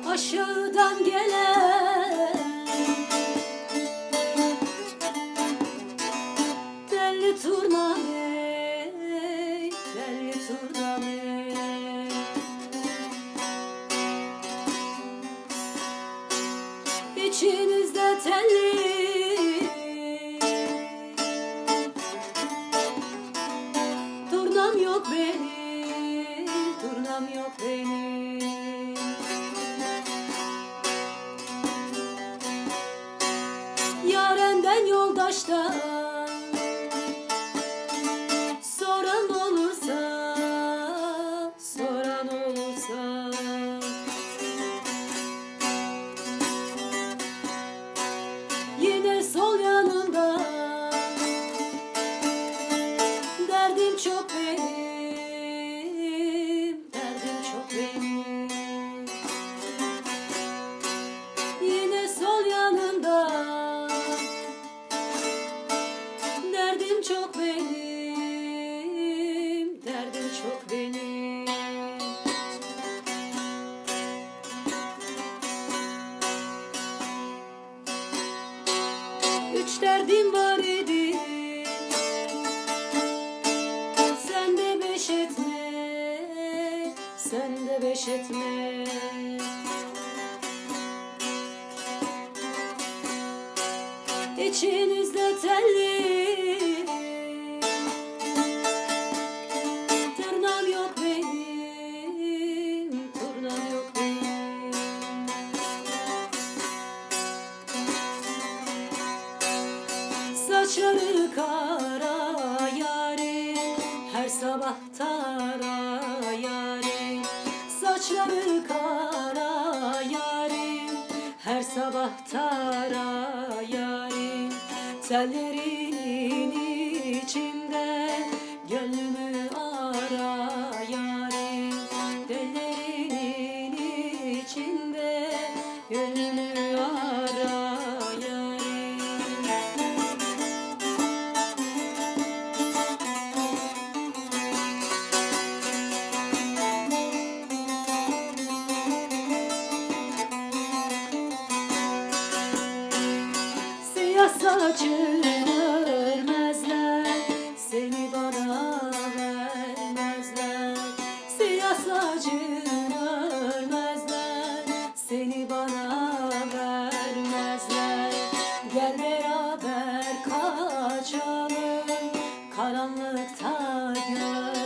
aşağıdan gelen telli turnam ey, telli turnam ey. İçinizde telli turnam yok benim, turnam yok benim. Yarenden yoldaştan soran olursa, soran olursa, yine sol yanında derdim çok benim, derdim çok benim. Yine sol yanında derdim çok benim, derdim çok benim. Üç derdim var idi, sen de beş etme, sen de beş etme. İçinizde telli turnam yok benim, turnam yok benim. Saçları kara yarim, her sabah tara yarim. Saçları kara yarim, her sabah tara yarim. Tellerinin içinde gönlümü ara yarim. Tellerinin içinde gönlümü ara yarim. Siyah saçını örmezler, seni bana vermezler. Siyah saçını örmezler, seni bana vermezler. Gel beraber kaçalım karanlıkta gör.